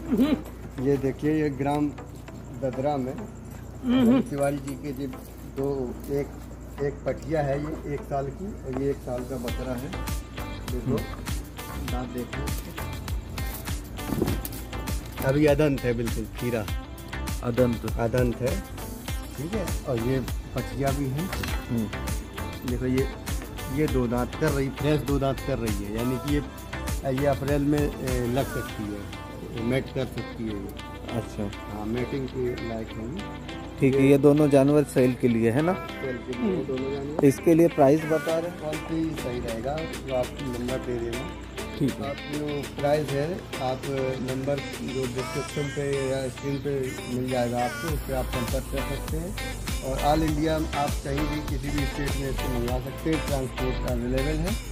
ये देखिए, ये ग्राम ददरा में तिवारी जी के जो एक पटिया है, ये 1 साल की, और ये 1 साल का बकरा है। देखो दांत देखो, अभी अदंत है, बिल्कुल खीरा अदंत है, ठीक है। और ये पटिया भी है। देखो ये 2 दांत कर रही, फ्रेश 2 दांत कर रही है, यानी कि ये अप्रैल में लग सकती है, मेट कर सकती है ये। अच्छा, हाँ, मेटिंग के लायक है। ठीक है। ये दोनों जानवर सेल के लिए है ना? सेल के लिए दोनों जानवर। इसके लिए प्राइस बता रहे हैं? क्वालिटी सही रहेगा, तो आप नंबर दे देना। ठीक है। आप जो प्राइस है, आप नंबर जो डिस्क्रिप्शन पे या स्क्रीन पे मिल जाएगा आपको, उस पर आप संपर्क कर सकते हैं। और ऑल इंडिया आप कहीं भी किसी भी स्टेट में इसको मंगवा सकते हैं, ट्रांसपोर्ट अवेलेबल है।